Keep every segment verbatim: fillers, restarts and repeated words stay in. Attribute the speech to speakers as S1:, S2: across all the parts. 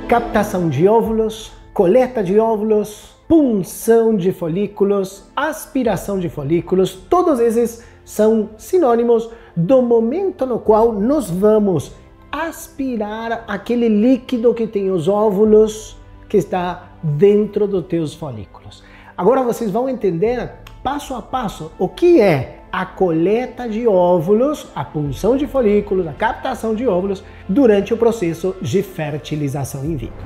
S1: captação de óvulos, coleta de óvulos, punção de folículos, aspiração de folículos, todos esses são sinônimos do momento no qual nós vamos aspirar aquele líquido que tem os óvulos que está dentro dos teus folículos. Agora vocês vão entender passo a passo o que é a coleta de óvulos, a punção de folículos, a captação de óvulos durante o processo de fertilização in vitro.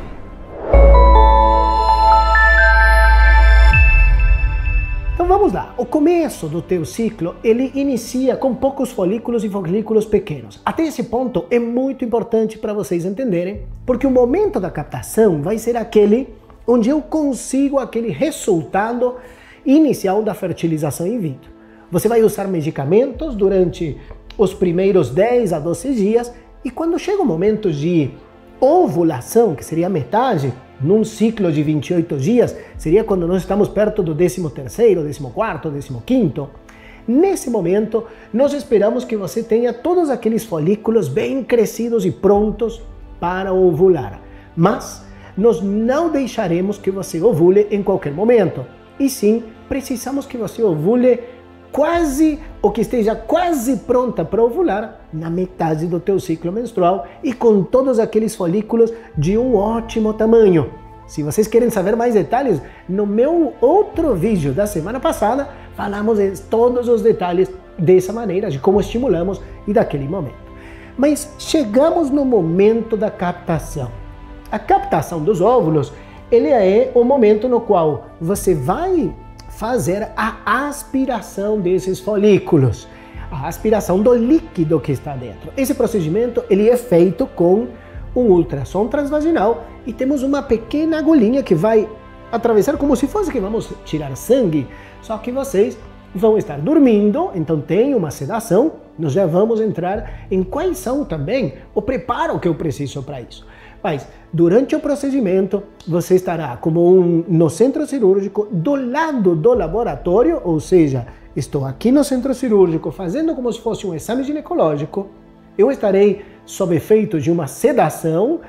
S1: Então vamos lá, o começo do teu ciclo, ele inicia com poucos folículos e folículos pequenos. Até esse ponto é muito importante para vocês entenderem, porque o momento da captação vai ser aquele onde eu consigo aquele resultado inicial da fertilização in vitro. Você vai usar medicamentos durante os primeiros dez a doze dias e quando chega o momento de ovulação, que seria metade, num ciclo de vinte e oito dias, seria quando nós estamos perto do décimo terceiro, décimo quarto, décimo quinto. Nesse momento, nós esperamos que você tenha todos aqueles folículos bem crescidos e prontos para ovular. Mas nós não deixaremos que você ovule em qualquer momento. E sim, precisamos que você ovule quase, ou que esteja quase pronta para ovular na metade do teu ciclo menstrual e com todos aqueles folículos de um ótimo tamanho. Se vocês querem saber mais detalhes, no meu outro vídeo da semana passada, falamos de todos os detalhes dessa maneira, de como estimulamos e daquele momento. Mas chegamos no momento da captação. A captação dos óvulos, ele é o momento no qual você vai fazer a aspiração desses folículos, a aspiração do líquido que está dentro. Esse procedimento ele é feito com um ultrassom transvaginal e temos uma pequena agulhinha que vai atravessar como se fosse que vamos tirar sangue, só que vocês vão estar dormindo, então tem uma sedação, nós já vamos entrar em quais são também o preparo que eu preciso para isso. Mas durante o procedimento, você estará como um, no centro cirúrgico, do lado do laboratório, ou seja, estou aqui no centro cirúrgico fazendo como se fosse um exame ginecológico, eu estarei sob efeito de uma sedação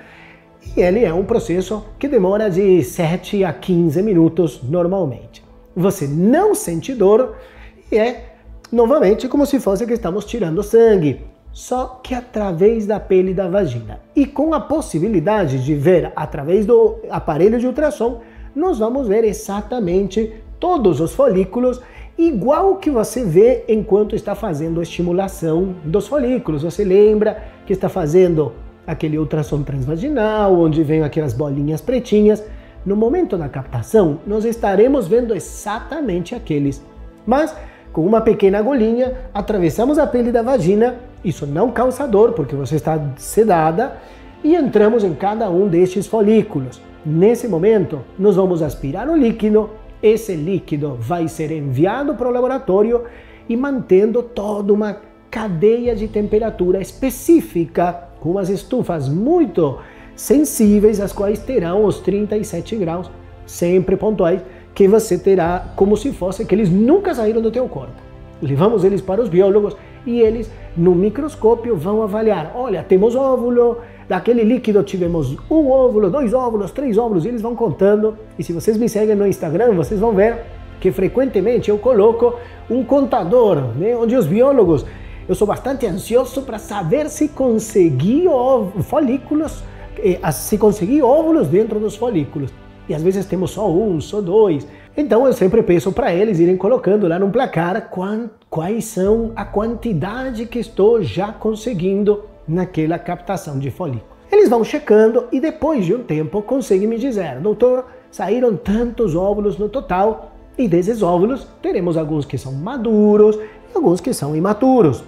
S1: e ele é um processo que demora de sete a quinze minutos normalmente. Você não sente dor e é novamente como se fosse que estamos tirando sangue, só que através da pele da vagina. E com a possibilidade de ver através do aparelho de ultrassom, nós vamos ver exatamente todos os folículos, igual que você vê enquanto está fazendo a estimulação dos folículos. Você lembra que está fazendo aquele ultrassom transvaginal, onde vem aquelas bolinhas pretinhas. No momento da captação, nós estaremos vendo exatamente aqueles. Mas com uma pequena agulhinha, atravessamos a pele da vagina, isso não causa dor, porque você está sedada, e entramos em cada um destes folículos. Nesse momento, nós vamos aspirar o líquido, esse líquido vai ser enviado para o laboratório e mantendo toda uma cadeia de temperatura específica, com umas estufas muito sensíveis, as quais terão os trinta e sete graus, sempre pontuais, que você terá como se fosse que eles nunca saíram do teu corpo. Levamos eles para os biólogos e eles, no microscópio, vão avaliar. Olha, temos óvulo, daquele líquido tivemos um óvulo, dois óvulos, três óvulos, e eles vão contando. E se vocês me seguem no Instagram, vocês vão ver que frequentemente eu coloco um contador, né, onde os biólogos, eu sou bastante ansioso para saber se consegui folículos, se consegui óvulos dentro dos folículos. E às vezes temos só um, só dois. Então eu sempre peço para eles irem colocando lá no placar quais são a quantidade que estou já conseguindo naquela captação de folículo. Eles vão checando e depois de um tempo conseguem me dizer: doutor, saíram tantos óvulos no total, e desses óvulos teremos alguns que são maduros e alguns que são imaturos.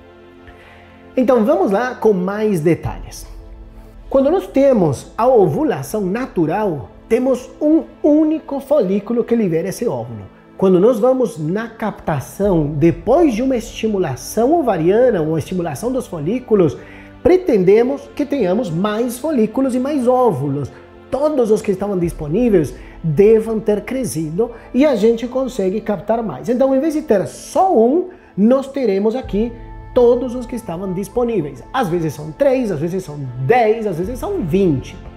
S1: Então vamos lá com mais detalhes. Quando nós temos a ovulação natural, temos um único folículo que libera esse óvulo. Quando nós vamos na captação, depois de uma estimulação ovariana, uma estimulação dos folículos, pretendemos que tenhamos mais folículos e mais óvulos. Todos os que estavam disponíveis devam ter crescido e a gente consegue captar mais. Então, em vez de ter só um, nós teremos aqui todos os que estavam disponíveis. Às vezes são três, às vezes são dez, às vezes são vinte.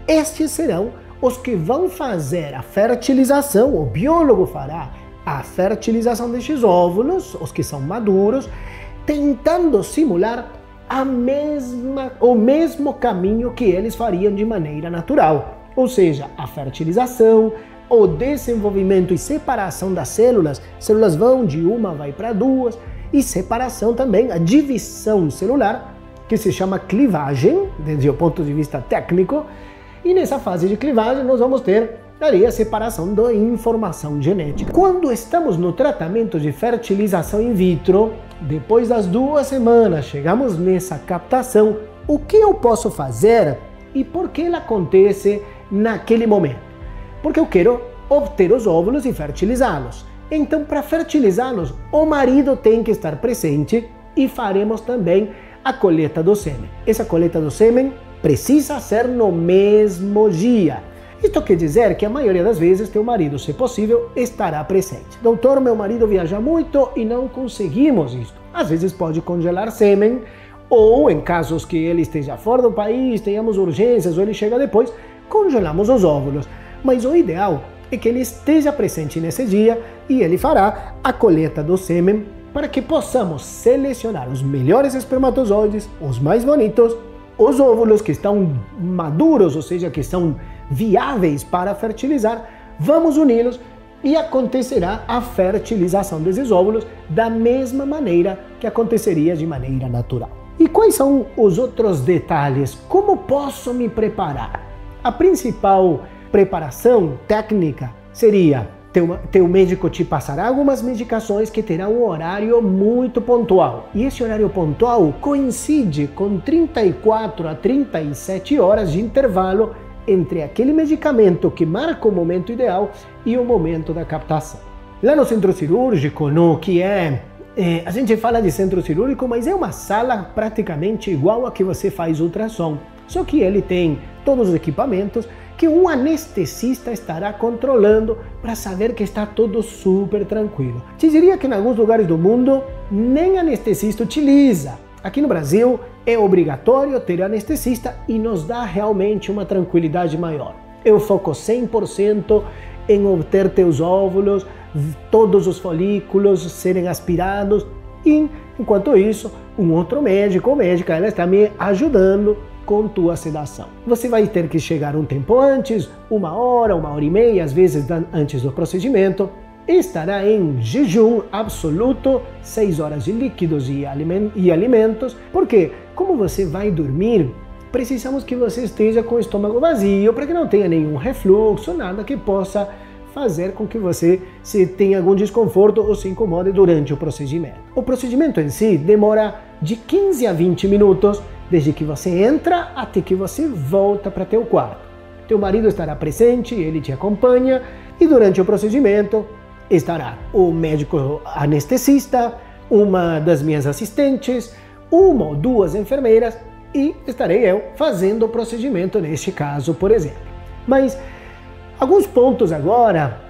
S1: estes serão os que vão fazer a fertilização, o biólogo fará a fertilização destes óvulos, os que são maduros, tentando simular a mesma, o mesmo caminho que eles fariam de maneira natural. Ou seja, a fertilização, o desenvolvimento e separação das células, células vão de uma, vai para duas, e separação também, a divisão celular, que se chama clivagem, desde o ponto de vista técnico, e nessa fase de clivagem nós vamos ter daí a separação da informação genética. Quando estamos no tratamento de fertilização in vitro, depois das duas semanas chegamos nessa captação, o que eu posso fazer e por que ela acontece naquele momento? Porque eu quero obter os óvulos e fertilizá-los. Então, para fertilizá-los, o marido tem que estar presente e faremos também a coleta do sêmen. Essa coleta do sêmen precisa ser no mesmo dia. Isto quer dizer que a maioria das vezes teu marido, se possível, estará presente. Doutor, meu marido viaja muito e não conseguimos isto. Às vezes pode congelar sêmen, ou em casos que ele esteja fora do país, tenhamos urgências, ou ele chega depois, congelamos os óvulos. Mas o ideal é que ele esteja presente nesse dia e ele fará a coleta do sêmen para que possamos selecionar os melhores espermatozoides, os mais bonitos, os óvulos que estão maduros, ou seja, que são viáveis para fertilizar, vamos uni-los e acontecerá a fertilização desses óvulos da mesma maneira que aconteceria de maneira natural. E quais são os outros detalhes? Como posso me preparar? A principal preparação técnica seria teu, teu médico te passará algumas medicações que terão um horário muito pontual. E esse horário pontual coincide com trinta e quatro a trinta e sete horas de intervalo entre aquele medicamento que marca o momento ideal e o momento da captação. Lá no centro cirúrgico, no que é, é a gente fala de centro cirúrgico, mas é uma sala praticamente igual a que você faz ultrassom. Só que ele tem todos os equipamentos que um anestesista estará controlando para saber que está tudo super tranquilo. Te diria que em alguns lugares do mundo nem anestesista utiliza. Aqui no Brasil é obrigatório ter anestesista e nos dá realmente uma tranquilidade maior. Eu foco cem por cento em obter teus óvulos, todos os folículos serem aspirados e, enquanto isso, um outro médico ou médica ela está me ajudando com tua sedação. Você vai ter que chegar um tempo antes, uma hora, uma hora e meia, às vezes antes do procedimento. Estará em jejum absoluto, seis horas de líquidos e alimentos, porque como você vai dormir, precisamos que você esteja com o estômago vazio, para que não tenha nenhum refluxo, nada que possa fazer com que você se tenha algum desconforto ou se incomode durante o procedimento. O procedimento em si demora de quinze a vinte minutos, desde que você entra até que você volta para teu quarto. Teu marido estará presente, ele te acompanha e durante o procedimento estará o médico anestesista, uma das minhas assistentes, uma ou duas enfermeiras e estarei eu fazendo o procedimento neste caso, por exemplo. Mas alguns pontos agora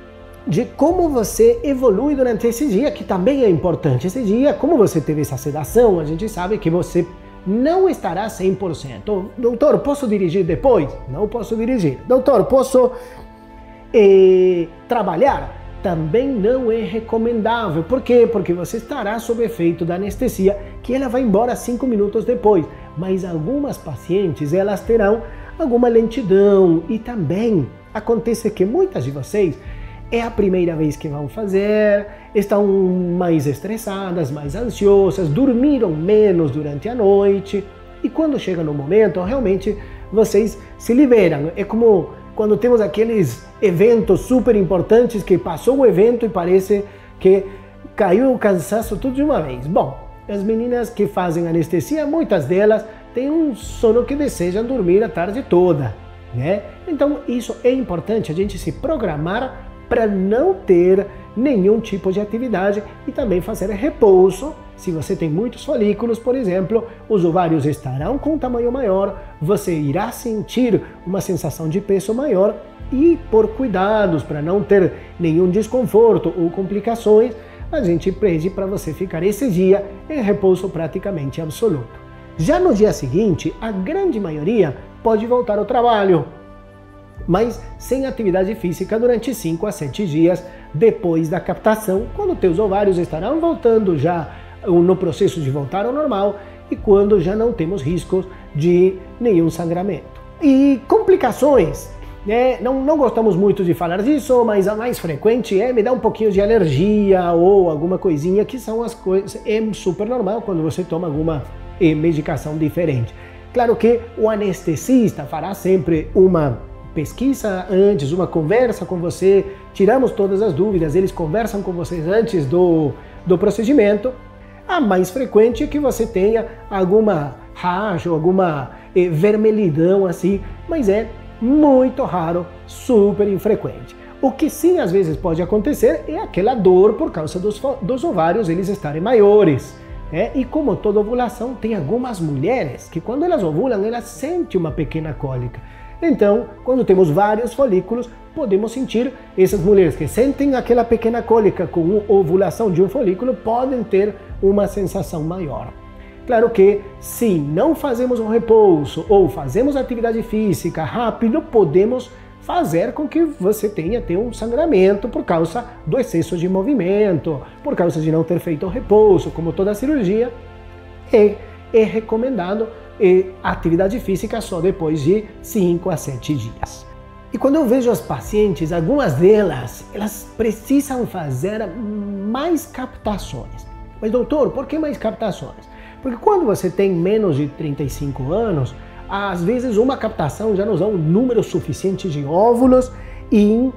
S1: de como você evolui durante esse dia, que também é importante. Esse dia, como você teve essa sedação, a gente sabe que você não estará cem por cento. Doutor, posso dirigir depois? Não posso dirigir. Doutor, posso eh, trabalhar? Também não é recomendável. Por quê? Porque você estará sob efeito da anestesia, que ela vai embora cinco minutos depois. Mas algumas pacientes, elas terão alguma lentidão. E também acontece que muitas de vocês é a primeira vez que vão fazer, estão mais estressadas, mais ansiosas, dormiram menos durante a noite. E quando chega no momento, realmente vocês se liberam. É como quando temos aqueles eventos super importantes que passou o evento e parece que caiu o cansaço tudo de uma vez. Bom, as meninas que fazem anestesia, muitas delas têm um sono que desejam dormir a tarde toda, né? Então isso é importante, a gente se programar para não ter nenhum tipo de atividade e também fazer repouso. Se você tem muitos folículos, por exemplo, os ovários estarão com um tamanho maior, você irá sentir uma sensação de peso maior e por cuidados para não ter nenhum desconforto ou complicações, a gente pede para você ficar esse dia em repouso praticamente absoluto. Já no dia seguinte, a grande maioria pode voltar ao trabalho, mas sem atividade física durante cinco a sete dias depois da captação, quando teus ovários estarão voltando já no processo de voltar ao normal e quando já não temos riscos de nenhum sangramento. E complicações, né? Não, não gostamos muito de falar disso, mas a mais frequente é me dar um pouquinho de alergia ou alguma coisinha, que são as coisas, é super normal quando você toma alguma eh, medicação diferente. Claro que o anestesista fará sempre uma pesquisa antes, uma conversa com você, tiramos todas as dúvidas, eles conversam com vocês antes do, do procedimento. A mais frequente é que você tenha alguma racha, alguma eh, vermelhidão assim, mas é muito raro, super infrequente. O que sim às vezes pode acontecer é aquela dor por causa dos, dos ovários eles estarem maiores. É, e como toda ovulação, tem algumas mulheres que quando elas ovulam, elas sentem uma pequena cólica. Então, quando temos vários folículos, podemos sentir, essas mulheres que sentem aquela pequena cólica com a ovulação de um folículo, podem ter uma sensação maior. Claro que se não fazemos um repouso ou fazemos atividade física rápido, podemos fazer com que você tenha ter um sangramento por causa do excesso de movimento, por causa de não ter feito o repouso, como toda cirurgia. E é recomendado é, atividade física só depois de cinco a sete dias. E quando eu vejo as pacientes, algumas delas, elas precisam fazer mais captações. Mas doutor, por que mais captações? Porque quando você tem menos de trinta e cinco anos, às vezes uma captação já nos dá um número suficiente de óvulos e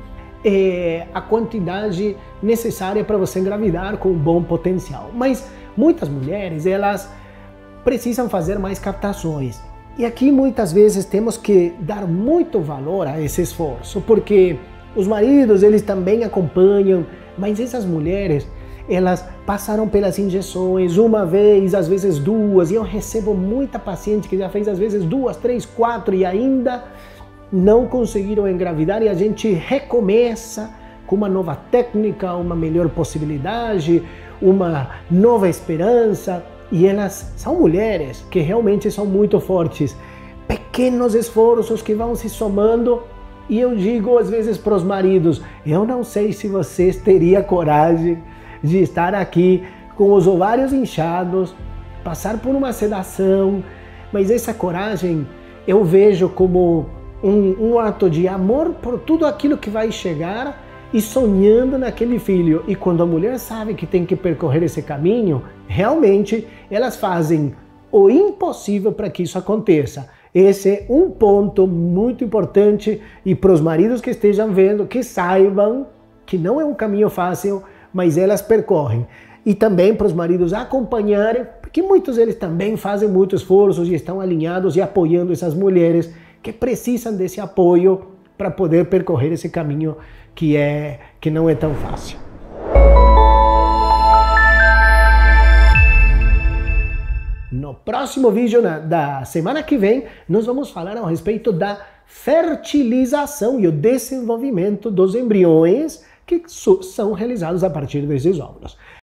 S1: é, a quantidade necessária para você engravidar com um bom potencial. Mas muitas mulheres, elas precisam fazer mais captações. E aqui muitas vezes temos que dar muito valor a esse esforço, porque os maridos, eles também acompanham, mas essas mulheres, elas passaram pelas injeções uma vez, às vezes duas, e eu recebo muita paciente que já fez às vezes duas, três, quatro e ainda não conseguiram engravidar, e a gente recomeça com uma nova técnica, uma melhor possibilidade, uma nova esperança, e elas são mulheres que realmente são muito fortes, pequenos esforços que vão se somando, e eu digo às vezes para os maridos, eu não sei se vocês teriam coragem de estar aqui com os ovários inchados, passar por uma sedação, mas essa coragem eu vejo como um, um ato de amor por tudo aquilo que vai chegar e sonhando naquele filho. E quando a mulher sabe que tem que percorrer esse caminho, realmente elas fazem o impossível para que isso aconteça. Esse é um ponto muito importante, e para os maridos que estejam vendo, que saibam que não é um caminho fácil, mas elas percorrem. E também para os maridos acompanharem, porque muitos deles também fazem muitos esforços e estão alinhados e apoiando essas mulheres que precisam desse apoio para poder percorrer esse caminho que, é, que não é tão fácil. No próximo vídeo na, da semana que vem, nós vamos falar a respeito da fertilização e o desenvolvimento dos embriões que são realizados a partir desses óvulos.